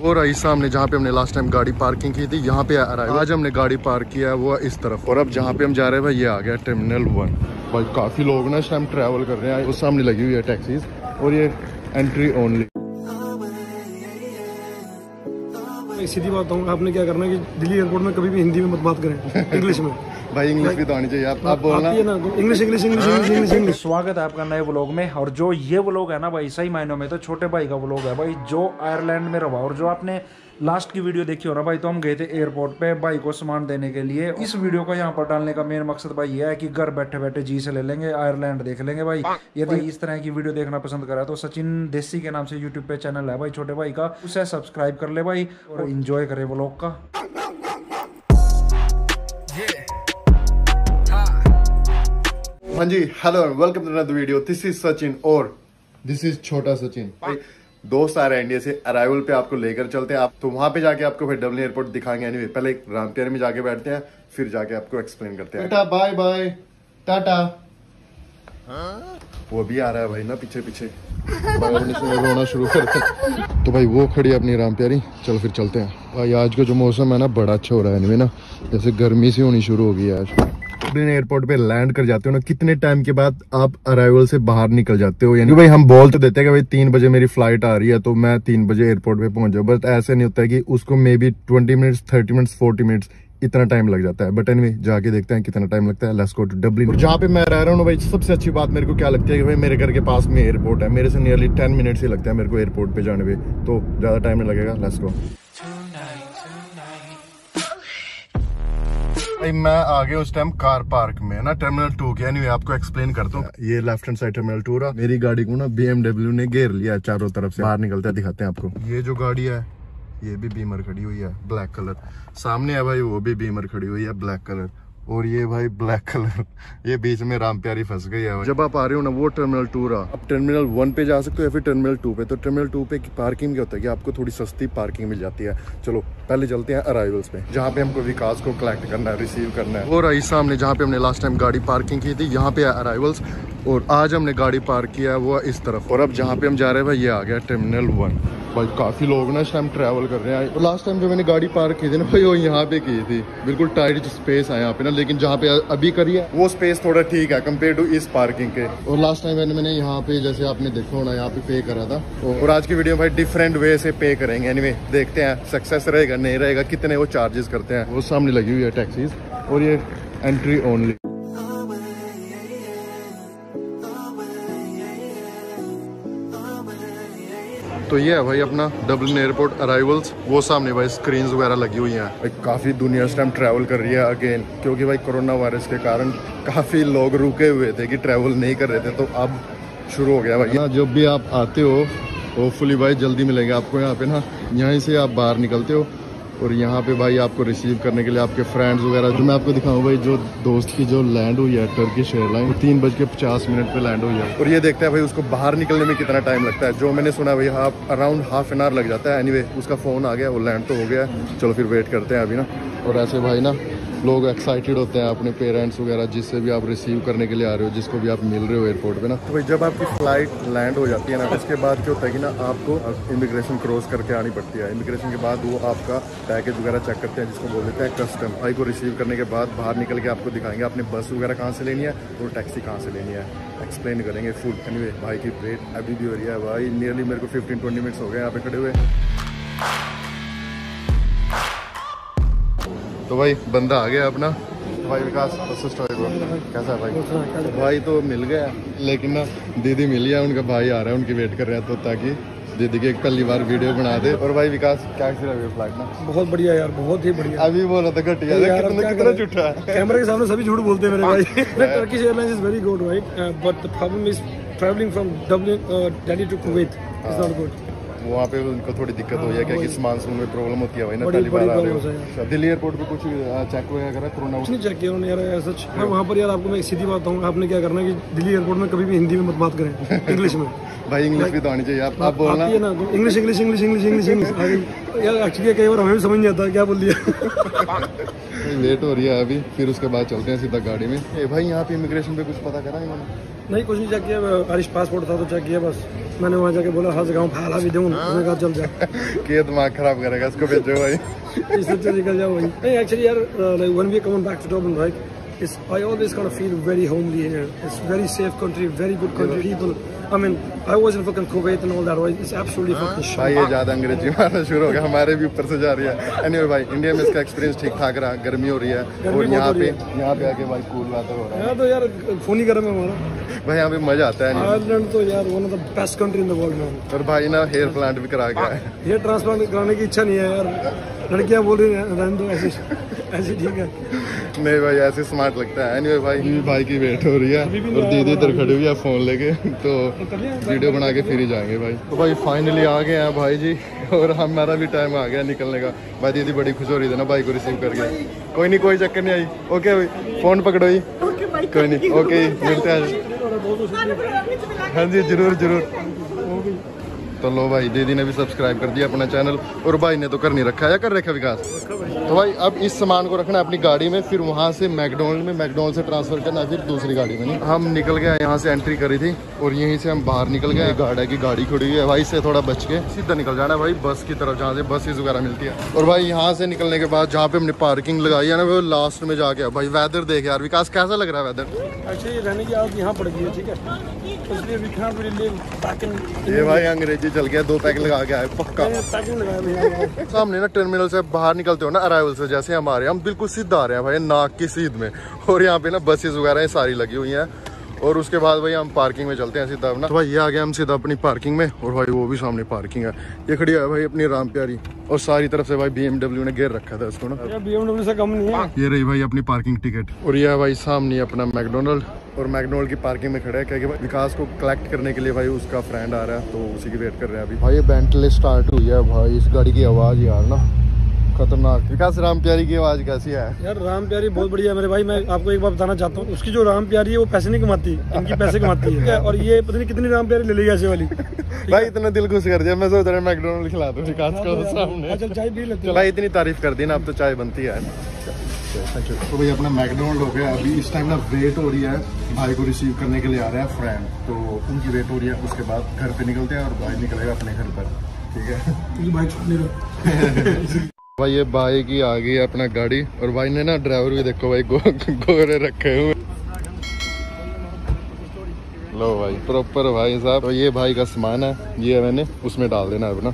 और इस सामने जहाँ पे हमने लास्ट टाइम गाड़ी पार्किंग की थी, यहाँ पे आज हमने गाड़ी पार्क किया है वो इस तरफ। और अब जहाँ पे हम जा रहे हैं भाई ये आ गया टर्मिनल 1। भाई काफी लोग ना इस टाइम ट्रैवल कर रहे हैं। उस सामने लगी हुई है टैक्सीज और ये एंट्री ओनली। सीधी बात बताऊँ, आपने क्या करना है कि दिल्ली एयरपोर्ट में कभी भी हिंदी में मत बात करें, इंग्लिश में। भाई इंग्लिश भी तो आनी चाहिए, आप बोलना ना English English English English English. स्वागत है आपका नए व्लॉग में। और जो ये व्लॉग है ना भाई, सही मायनों में तो छोटे भाई का व्लॉग है भाई, जो आयरलैंड में रहा। और जो आपने लास्ट की वीडियो देखी हो ना भाई, तो हम गए थे एयरपोर्ट पे भाई को सामान देने के लिए। इस वीडियो को यहाँ पर डालने का मेन मकसद भाई ये है कि घर बैठे बैठे जी से ले लेंगे, आयरलैंड देख लेंगे भाई। यदि इस तरह की वीडियो देखना पसंद करा तो सचिन देसी के नाम से यूट्यूब पे चैनल है भाई छोटे भाई का, उसे सब्सक्राइब कर ले भाई और इंजॉय करे व्लॉग का। हाँ जी, hello and welcome to another video. This is Sachin और दिस इज छोटा सचिन। दोस्त आ रहे हैं इंडिया से, अराइवल पे आपको लेकर चलते हैं। आप तो वहां पे जाके आपको फिर डबलिन एयरपोर्ट दिखाएंगे। एनीवे पहले रामप्यारी में जाके बैठते हैं, फिर जाके आपको एक्सप्लेन करते हैं। Tata bye bye tata. वो भी आ रहा है भाई ना पीछे पीछे, रोना शुरू करते। तो भाई वो खड़ी है अपनी रामप्यारी, चलो फिर चलते हैं। भाई आज का जो मौसम है ना बड़ा अच्छा हो रहा है। एनीवे ना जैसे गर्मी सी होनी शुरू हो गई है आज। डबलिन एयरपोर्ट पे लैंड कर जाते हो ना, कितने टाइम के बाद आप अराइवल से बाहर निकल जाते हो। यानी भाई हम बोल तो देते हैं कि भाई 3 बजे मेरी फ्लाइट आ रही है तो मैं 3 बजे एयरपोर्ट पे पहुंच जाऊँ, बट ऐसे नहीं होता है कि उसको maybe 20 minutes 30 minutes 40 minutes इतना टाइम लग जाता है। बट एनीवे जाके देखते हैं कितना टाइम लगता है। Let's go to Dublin. जहाँ पे मैं रह रहा हूँ भाई, सबसे अच्छी बात मेरे को क्या लगती है कि भाई मेरे घर के पास में एयरपोर्ट है। मेरे से नियरली 10 मिनट्स ही लगता है मेरे को एयरपोर्ट पे जाने में, तो ज्यादा टाइम नहीं लगेगा। Let's go. भाई मैं आ गया उस टाइम कार पार्क में ना, टर्मिनल 2 के। एनीवे आपको एक्सप्लेन करता हूँ। ये लेफ्ट हैंड साइड टर्मिनल 2 रहा। मेरी गाड़ी को ना BMW ने घेर लिया चारों तरफ से। बाहर निकलते हैं, दिखाते हैं आपको। ये जो गाड़ी है ये भी बीमर खड़ी हुई है ब्लैक कलर। सामने है भाई वो भी बीमर खड़ी हुई है ब्लैक कलर। और ये भाई ब्लैक कलर, ये बीच में रामप्यारी फंस गई है। जब आप आ रहे हो ना वो टर्मिनल 2 रहा। अब टर्मिनल 1 पे जा सकते हो या फिर टर्मिनल 2 पे। तो टर्मिनल 2 पे पार्किंग क्या होता है कि आपको थोड़ी सस्ती पार्किंग मिल जाती है। चलो पहले चलते हैं अराइवल्स पे, जहाँ पे हमको विकास को कलेक्ट करना है, रिसीव करना है। और इस सामने जहाँ पे हमने लास्ट टाइम गाड़ी पार्किंग की थी, यहाँ पे है अराइवल्स। और आज हमने गाड़ी पार्क किया है वो इस तरफ। और अब जहाँ पे हम जा रहे हैं भाई ये आ गया टर्मिनल 1। भाई काफी लोग ना इस टाइम ट्रैवल कर रहे हैं। और लास्ट टाइम जो मैंने गाड़ी पार्क की थी ना भाई, वो यहाँ पे की थी। बिल्कुल टाइट स्पेस है यहाँ पे ना, लेकिन जहाँ पे अभी करी है वो स्पेस थोड़ा ठीक है कंपेयर टू इस पार्किंग के। और लास्ट टाइम मैंने यहाँ पे जैसे आपने देखा होना यहाँ पे पे करा था। और आज की वीडियो भाई डिफरेंट वे से पे करेंगे। एनीवे देखते हैं सक्सेस रहेगा नहीं रहेगा, कितने वो चार्जेस करते हैं। वो सामने लगी हुई है टैक्सीज और ये एंट्री ओनली। तो ये है भाई अपना डबलिन एयरपोर्ट अराइवल्स। वो सामने भाई स्क्रीन्स वगैरह लगी हुई हैं। भाई काफ़ी दुनिया इस टाइम ट्रैवल कर रही है अगेन, क्योंकि भाई कोरोना वायरस के कारण काफ़ी लोग रुके हुए थे कि ट्रैवल नहीं कर रहे थे, तो अब शुरू हो गया भाई ना। जब भी आप आते हो होपफुली भाई जल्दी मिलेंगे आपको यहाँ पे ना। यहीं से आप बाहर निकलते हो और यहाँ पे भाई आपको रिसीव करने के लिए आपके फ्रेंड्स वगैरह, जो मैं आपको दिखाऊँ भाई, जो दोस्त की जो लैंड हुई है टर्किश एयरलाइन, 3:50 पे लैंड हुई है। और ये देखते हैं भाई उसको बाहर निकलने में कितना टाइम लगता है। जो मैंने सुना भाई अराउंड हाफ एन आवर लग जाता है। एनीवे उसका फ़ोन आ गया, वो लैंड तो हो गया। चलो फिर वेट करते हैं अभी ना। और ऐसे भाई ना लोग एक्साइटेड होते हैं, अपने पेरेंट्स वगैरह जिससे भी आप रिसीव करने के लिए आ रहे हो, जिसको भी आप मिल रहे हो एयरपोर्ट पे ना। तो भाई जब आपकी फ्लाइट लैंड हो जाती है ना, उसके बाद क्या होता है कि ना आपको इमिग्रेशन क्रॉस करके आनी पड़ती है। इमिग्रेशन के बाद वो आपका पैकेज वगैरह चेक करते हैं, जिसको बोल देते हैं कस्टम। भाई को रिसीव करने के बाद बाहर निकल के आपको दिखाएंगे आपने बस वगैरह कहाँ से लेनी है और टैक्सी कहाँ से लेनी है, एक्सप्लेन करेंगे फुल। एनीवे भाई की वेट अभी भी हो रही है भाई, नियरली मेरे को 15-20 मिनट्स हो गए यहाँ पे खड़े हुए। तो भाई बंदा आ गया अपना। भाई विकास कैसा है भाई? भाई तो मिल गया, लेकिन ना दीदी मिली है, उनका भाई आ रहा है, उनकी वेट कर रहे हैं, तो ताकि दीदी की एक पहली बार वीडियो बना दे। और भाई विकास क्या फ्लाइट ना? बहुत बढ़िया यार, बहुत ही बढ़िया। अभी बोला था घटिया, कितना झूठा है। कैमरे के सामने सभी झूठ बोलते हैं मेरे भाई। Turkish airlines is very good right, but the problem is travelling from Dublin Delhi to Kuwait is not good. वहाँ पे उनको थोड़ी दिक्कत हो है, क्या कि मानसून में प्रॉब्लम होती है भाई ना, पहली बार आ रहे हो। दिल्ली एयरपोर्ट पे कुछ चेक वगैरह करा कोरोना? कुछ नहीं चेक किया उन्होंने यार सच। मैं वहाँ पर यार आपको मैं सीधी बात बताऊँ, आपने क्या करना है कि दिल्ली एयरपोर्ट में कभी भी हिंदी में मत बात करें, इंग्लिश में। भाई इंग्लिश भी तो आनी चाहिए, आप बोलना ना English English English English English English. यार एक्चुअली कई बार हमें भी समझ नहीं आता क्या बोल दिया। वेट हो रही है अभी, फिर उसके बाद चलते हैं सीधा गाड़ी में। ए भाई यहाँ पे इमिग्रेशन पे कुछ पता करा इन्होंने? नहीं कुछ नहीं चेक किया, आरिश पासपोर्ट था तो चेक किया बस। मैंने वहाँ जाके बोला हर जगह फाला भी दूँ, उसने कहा चल जा। के दिमाग खराब करेगा, इसको भेजो भाई। इससे निकल जाओ भाई। नहीं एक्चुअली यार like when we come back to Dublin, right? I always kind of feel very homely here. It's very safe country, very good country, people. I mean, I was in fucking Kuwait and all that, right? It's absolutely fucking shit. भाई ये ज्यादा अंग्रेजी मारना शुरू हो गया, हमारे भी ऊपर से जा रही है। Anyway भाई, इंडिया में इसका एक्सपीरियंस ठीक ठाक रहा, गर्मी हो रही है और यहाँ पे आके भाई कूल वाटर हो रहा है। यहाँ तो यार खून ही गर्म है हमारा भाई यहाँ पे मजा आता है। आयरलैंड तो यार one of the best country in the world man. और भाई ना हेयर प्लांट भी करा गया है। हेयर ट्रांसप्लांट कराने की इच्छा नहीं है यार, लड़कियां बोल रही हैं रहने दो ऐसे ऐसे ठीक है। नहीं भाई ऐसे स्मार्ट लगता है। एनीवे भाई की वेट हो रही है और दीदी इधर खड़ी हुई है फोन लेके, तो वीडियो बना के फिर ही जाएंगे भाई। तो भाई फाइनली आ गए हैं भाई जी, और हमारा भी टाइम आ गया निकलने का। भाई दीदी बड़ी खुश हो रही थी ना भाई को रिसीव करके। कोई नहीं, कोई चक्कर नहीं आई। ओके भाई फोन पकड़ो ही, कोई नहीं, ओके मिलते हैं। हाँ जी जरूर जरूर। तो लो भाई दीदी ने भी सब्सक्राइब कर दिया अपना चैनल, और भाई ने तो कर नहीं रखा है, कर रखा विकास। तो भाई अब इस सामान को रखना है अपनी गाड़ी में, फिर वहाँ से मैकडोनल्ड से ट्रांसफर करना है, फिर दूसरी गाड़ी में। नहीं हम निकल गए, यहाँ से एंट्री करी थी और यहीं से हम बाहर निकल गए। गार्ड है की गाड़ी खड़ी हुई है भाई, से थोड़ा बच के सीधा निकल जाना है भाई बस की तरफ, जहाँ से बसेस वगैरह मिलती है। और भाई यहाँ से निकलने के बाद जहाँ पे हमने पार्किंग लगाई है ना, वो लास्ट में जाके भाई वेदर देख यार विकास, कैसा लग रहा है वेदर? एक्चुअली रहने की आदत यहाँ पड़ गई है, ठीक है, इसलिए we can't really live back in ये भाई अंग्रेजी चल गया, 2 पैक लगा के आए पक्का। पैकिंग लगाया भैया। सामने ना टर्मिनल से बाहर निकलते हो ना, अराइवल से जैसे हमारे, हम बिल्कुल सीधा आ रहे हैं भाई नाक की सीध में, और यहाँ पे ना बसेस वगैरह सारी लगी हुई हैं। और उसके बाद भाई हम पार्किंग में चलते हैं सीधा अपना। तो भाई ये आ गया हम सीधा अपनी पार्किंग में, और भाई वो भी सामने पार्किंग है, ये खड़ी है भाई अपनी राम प्यारी, और सारी तरफ से भाई BMW ने घेर रखा था इसको ना। BMW से कम नहीं है। ये रही भाई अपनी पार्किंग टिकट, और ये है भाई सामने अपना मैकडोनल्ड, और मैकडोनल्ड की पार्किंग में खड़ा है क्योंकि भाई विकास को कलेक्ट करने के लिए भाई उसका फ्रेंड आ रहा है, तो उसी की वेट कर रहे हैं अभी। भाई ये बेंटले स्टार्ट हुई है भाई, इस गाड़ी की आवाज़ यार ना खतरनाक। विकास राम प्यारी की आवाज़ कैसी है यार? राम प्यारी बहुत बढ़िया है मेरे भाई। मैं आपको एक बात बताना चाहता हूँ, उसकी जो राम प्यारी है वो पैसे नहीं कमाती, इनकी पैसे कमाती है। और ये पता नहीं कितनी राम प्यारी ले ली ऐसे वाली। भाई इतना दिल खुश कर दिया, मैं सोच रहा मैकडोनल्ड खिला दूं विकास को सामने। चल चाय पी लेते हैं। भाई इतनी तारीफ कर दी ना, अब तो चाय बनती है। तो भाई अपना मैकडोनल्ड हो गया, अभी इस टाइम ना वेट हो रही है, भाई को रिसीव करने के लिए आ रहा है फ्रेंड, तो उनकी वेट हो रही है। उसके बाद घर पे निकलते हैं और भाई निकलेगा अपने घर पर, ठीक है। बाइक छोड़ने दो। भाई ये भाई की आ गई है अपना गाड़ी, और भाई ने ना ड्राइवर भी देखो भाई गोरे रखे हुए। लो भाई प्रॉपर भाई साहब, तो ये भाई का सामान है, ये मैंने उसमें डाल देना है अपना।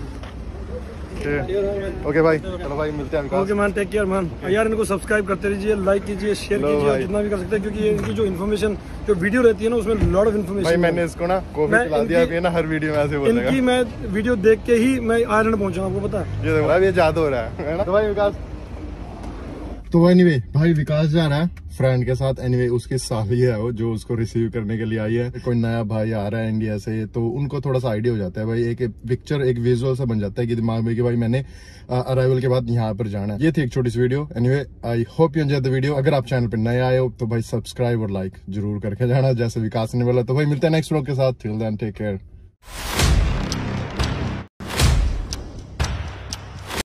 ओके भाई, चलो भाई मिलते हैं। Okay man, take care man. यार इनको सब्सक्राइब करते रहिए, लाइक कीजिए, शेयर कीजिए, जितना भी कर सकते हैं, क्योंकि इनकी जो इन्फॉर्मेशन जो वीडियो रहती है ना, उसमें लॉट ऑफ इन्फॉर्मेशन। भाई मैंने इसको ना कॉफी पिला दिया अभी ना, हर वीडियो में ऐसे बोलेगा। इनकी मैं वीडियो देख के ही मैं आयरलैंड पहुंचा, आपको पता है। ये देखो भाई ये जादू हो रहा है ना। तो भाई विकास, तो एनीवे भाई विकास जा रहा है फ्रेंड के साथ। एनीवे उसकी साली है वो जो उसको रिसीव करने के लिए आई है। कोई नया भाई आ रहा है इंडिया से, तो उनको थोड़ा सा आइडिया हो जाता है भाई, एक पिक्चर एक विजुअल सा बन जाता है कि दिमाग में कि भाई मैंने अराइवल के बाद यहाँ पर जाना है। ये थी एक छोटी सी video. Anyway I hope you enjoy the video. अगर आप चैनल पर नए आए हो तो भाई सब्सक्राइब और लाइक जरूर करके जाना, जैसे विकास ने बोला। तो भाई मिलते हैं नेक्स्ट व्लॉग के साथ। Till then take care.